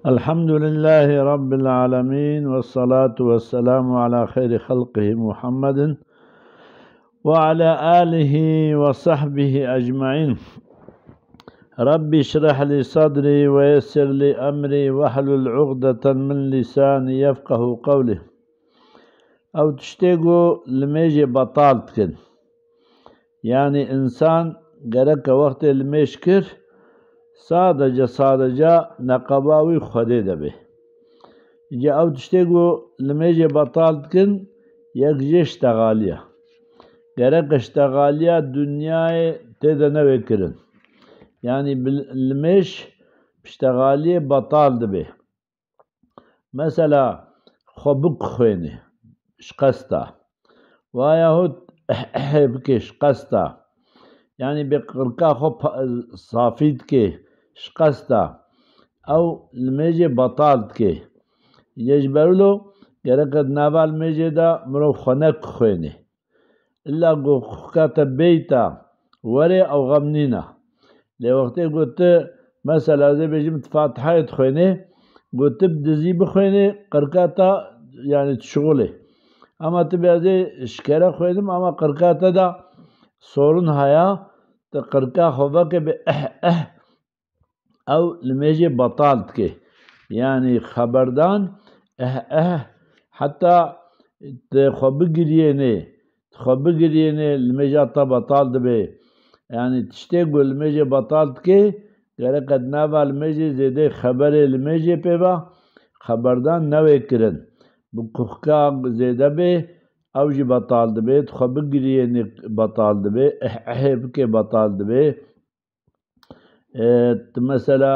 الحمد لله رب العالمين والصلاة والسلام على خير خلقه محمد وعلى آله وصحبه أجمعين. ربي اشرح لي صدري ويسر لي أمري واحلل عقدة من لساني يفقه قولي. أو تشتيقو لميجي بطالت كن، يعني إنسان قرك وقت المشكر sadece nakabawi khode de be. Ya av tiştego limece bataltkin yekje iştagaliya. Gerek iştagaliya dünyayı tedene vekirin. Yani limeş iştagaliye batal be. Mesela khobuk khweni şkasta. Vayahut bke şkasta. Yani bir kırka khop safit ki شقستا او الميجي بطالت كي يجبرلو يرقد نافال ميجي دا مرو خنك خويني إلا قو خكات بيتا وري أو غمنينا لي وقتي قلت مثلا زي بيجمت فاتحة خويني قلت بدزي بخويني قركاتا يعني تشغلي أما تبي زي شكرا خوينم أما قركاتا دا صورن هيا تقركا خوبك بأه او لميجي بطالت كي يعني خبردان حتى تخبقريني لميجي بطالت بي يعني تشتيقو لميجي بطالت كي غير قد نافا لميجي زيدي خبري لميجي بيبا خبردان نوي كرن بكوخكا زيدا بي او جي بطالت بي تخبقريني بطالت بي بكي بطالت بي مثلا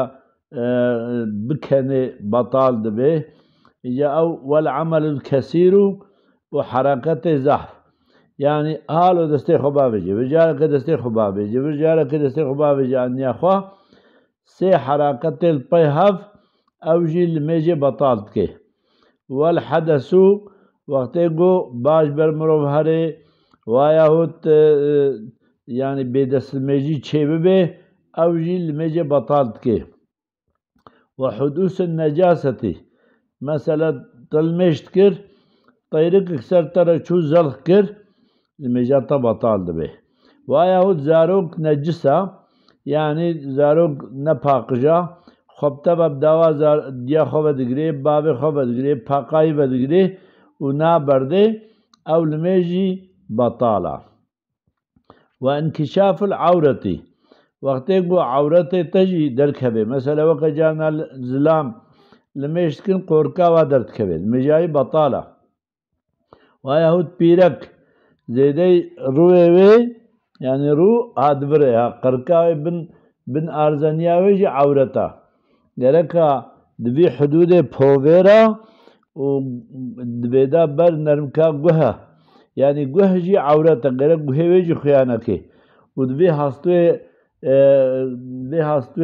بكني بطال دبي أو والعمل الكثير وحركة زحف يعني هالو دستي خبابجي رجالك دستي خبابجي رجالك دستي خبابجي أن يخوا سي حركة البيهف أو جي الميجي بطالت كي والحدث وقتيقو باش برمرو هري وياهوت يعني بيدس الميجي تشيبه أو جيل ميجي بطالت كي وحدوث النجاسة مثلا تلمشت كر طيرك اكسر ترى شو زلخ كر الميجاتا بطالت به وياهود زاروك نجسة يعني زاروك نباقجا خبتا بابداوا ديا خوبا دقري بابي خوبا دقري باقاي بدقري ونا برده أو الميجي بطالة. وانكشاف العورة وقتی کو عورت تجی در کبه مثلا وقت جانا زلام لمشکن قرکا و درد کبه مجای بطاله و یهود پیرک زیده روی وی یعنی رو هدبره قرکا بن ارزانیا وی عورتا گرکا دوی حدود پویرا و دویدا بر نرمکا گوه یعنی گوه جی عورتا گرک گوه وی جی خیانه که و دوی هستوی به هستو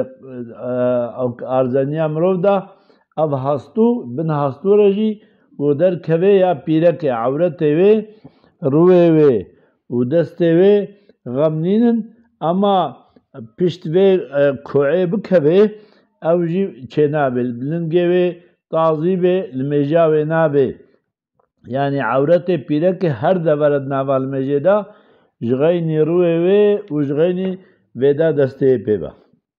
ارزانیا مرو دا اب هستو بن هستو رجی و در کوه یا پیره که عورت وی روی وی و دست وی غمنینن اما پشت وی کوعه بکوه او جی چه نابل بلنگه وی تعظیب المجا وی نابه yani عورت پیره که هر دورد نوال مجدا جغینی روی وی و جغینی ودا دسته بيبا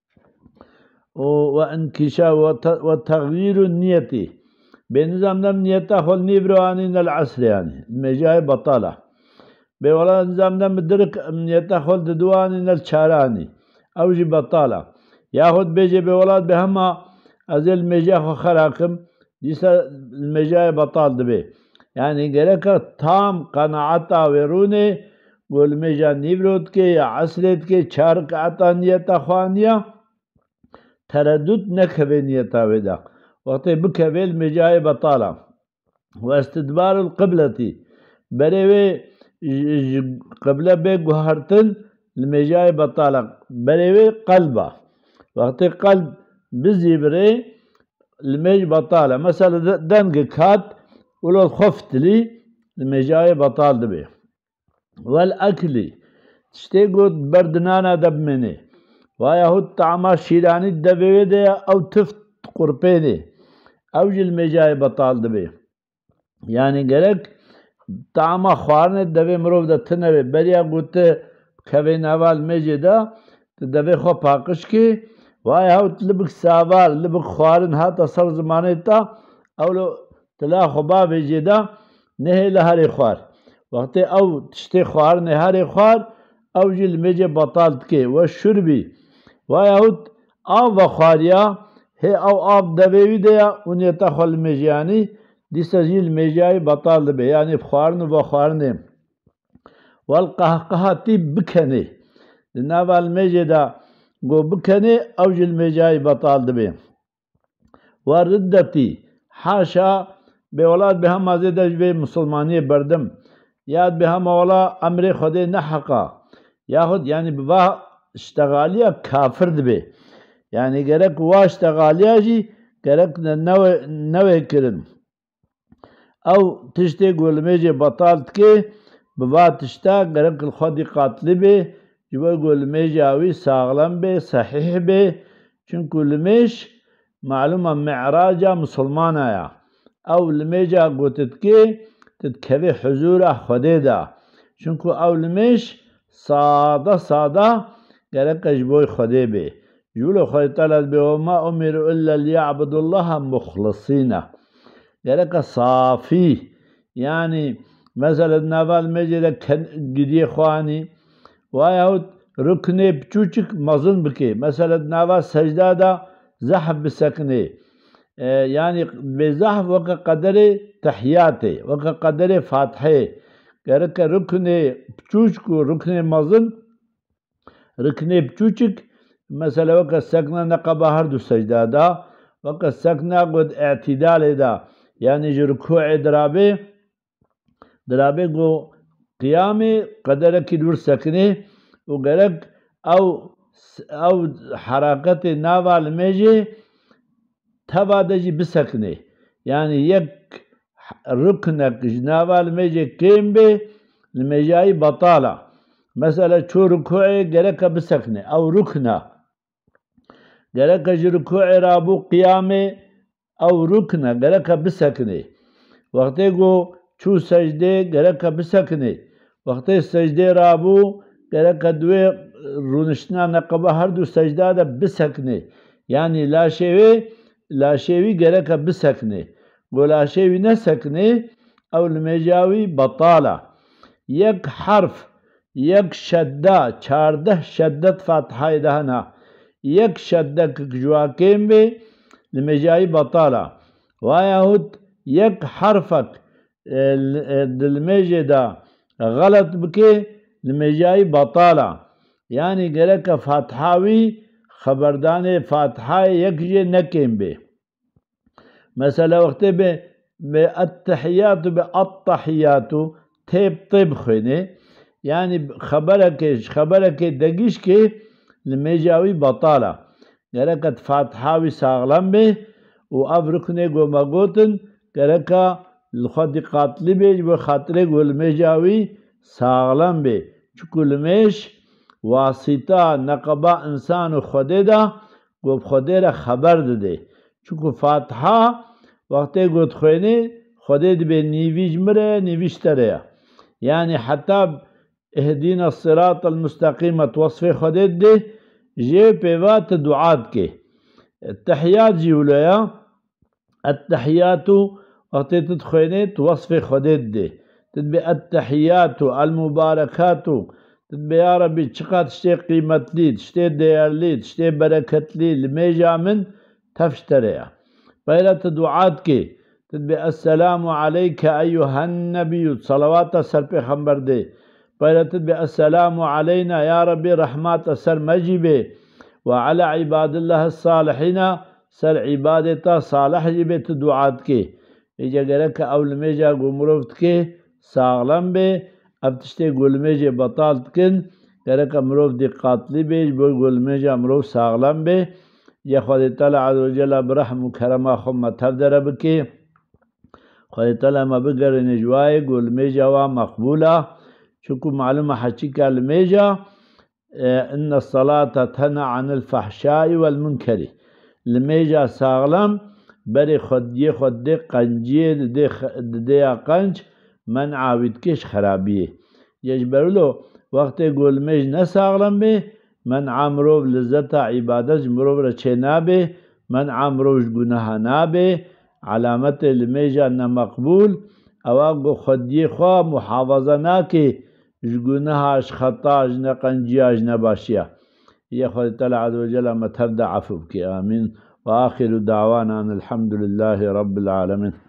وانكشاف وتغيير النية بنظام نم نيته خل نيبرواني العصر يعني المجاي بطالة بولا نظام نم درك نيته خل دواني الشاراني اوجي بطالة ياخد بيجي بولاد بهما ازل المجاي خراكم ديسا المجاي بطال دبي يعني جرك تام قناعتا ويروني والمجا نيبرود كي عسلت كي شارك عطانية خوانية تردد نكبنية ودا وقت بكبه المجاي بطالة واستدبار القبلة بريوي قبلة بيقهرتن المجاي بطالة بريوي قلبه وقت قلب بزيبري المج بطالة مثلا دنق كات ولو خفت لي المجاي بطال دبي والأكل تشتيقود بردنانا دبمني ويهود طعما شيراني دبيده أو تفت قرپینه اوجل میجای بطال دبی یعنی گرک تعما خوارنه دوی مروف دا تنوی بریا گوته کوی نوال میجه دا دوی خو پاکش که وای هاوت لبک ساوال لبک خوارن هات اصل زمانه تا اولو تلا خبا بیجه دا نه لهاری خوار وقتی او تشتی خوار نهاری خوار اوجل میجه بطالت که و شربی وای هاوت آب و خواریا هی او آب دویوی دیا اونی تا خل میجیانی دیسا جیل میجای بطال دبی یعنی بخوارن و بخوارنه والقهقه تیب بکنه نوال میجه دا گو بکنه اوجل میجای بطال دبی وردتی حاشا به اولاد به هم مازه دجوه مسلمانی بردم یاد به هم اولا امر خود نحقا یاخد یعنی بوا اشتغالیا کافر دبی یعنی گرک وا اشتغالیا جی گرک نوه کرن او تشتی گولمیجه بطالت که بوا تشتا گرک خودی قاتلی بی جوا گولمیجه اوی ساغلم بی صحیح بی چون گولمیش معلومه معراجه مسلمان آیا او لمیجه گوتت که تتکوی حضور خوده دا چونکو او لمیش ساده گرک اجبوی خوده بی جولو خواهی تعالی بی وما امر الا لیعبد الله مخلصین گرک صافی یعنی مثلا نوال میجه دا گریه خوانی وایهود رکنه بچوچک مزن بکی مثلا نوال سجده دا زحف بسکنه یعنی به زحف وقت قدر تحیاته وقت قدر فاتحه گرک رکنه بچوچک و رکنه مزن رکنه بچوچک مثلا وقت سکنه نقبه هر دو سجده دا وقت سکنه قد اعتدال دا یعنی جو رکوع درابه گو قیام قدر کی دور سکنه و گرک او حرکت نوال میجه تبا دجی بسکنه یعنی یک رکنک نوال میجه کم به لمیجای بطاله مثلا چو رکوعی گرک بسکنه او رکنه گرک جو رکوع رابو قیام او رکنه گرک بسکنه وقتی گو چو سجده گرک بسکنه وقتی سجده رابو گرک دوی رونشنا نقبه هر دو سجده دا بسکنه یعنی لاشوی گرک بسکنه گو لاشوی نسکنه او لمیجاوی بطاله یک حرف یک شده 14 شدت فاتحه دهنه یک شده کجواکیم بی لمیجای بطاله وایهود یک حرفک دلمیجه دا غلط بکی لمیجای بطاله یعنی گرک فاتحاوی خبردان فاتحه یک جه نکیم بی مثلا وقتی به التحیات به التحیاتو طیب خوینه یعنی خبره که دگیش که لمیجاوی بطاله گرکت فاتحاوی ساغلم بی و او رکنه گو مگوتن گرکا خود قاتلی بی و خاطره گو لمیجاوی ساغلم بی چکو لمیش واسطه نقبه انسان خوده دا گو خوده را خبر دده چکو فاتحه وقتی گوت خوینه خوده دی به نیویج مره نیویشتره یعنی حتی اهدینا الصراط المستقیم توصف خوده دی جه پیوات دعات که التحیات جیولیا التحیاتو وقتی تدخوینه توصف خوده دی تدبی التحیاتو المبارکاتو تدبی یا ربی چقدر تشتی قیمت لید تشتی دیار لید تشتی برکت لید لمیجا من تفشتره پیرات دعات که تدبی السلام علیک ایوها النبی صلوات سر پیغمبر دی پیرات تدبی السلام علینا یا ربی رحمات سر مجیبه وعلى عباد الله الصالحين سر عبادتا صالح جبت دعات که ایجا گرک اول میجا گمروفت که ساغلم بی اب تشتی گلمیجا بطالت کن گرک مروف دی قاتلی بیج بو گلمیجا مروف ساغلم بی یا خود تعالی عز و جل برحم و کرما خمت تفدر بکی خود تعالی ما بگر نجوای گلمیجا و مقبوله چونکو معلومه حچی که المیجا إن الصلاة تنهى عن الفحشاء والمنكر لمیجا ساغلم بری خود ده قنجیه ده قنج من عاود کش خرابیه یش برلو وقت گلمیج نساغلم به من عمرو لذت عبادت مرو را چه نابه من عمروش گناه نابه علامت لمیجا نمقبول اواغو خودی خواه محافظه ناکه جگناهاش خطاش نقنجیاش نباشیا يا خالد تعالى عز وجل ما تبدأ عفوك آمين وآخر دعوانا أن الحمد لله رب العالمين.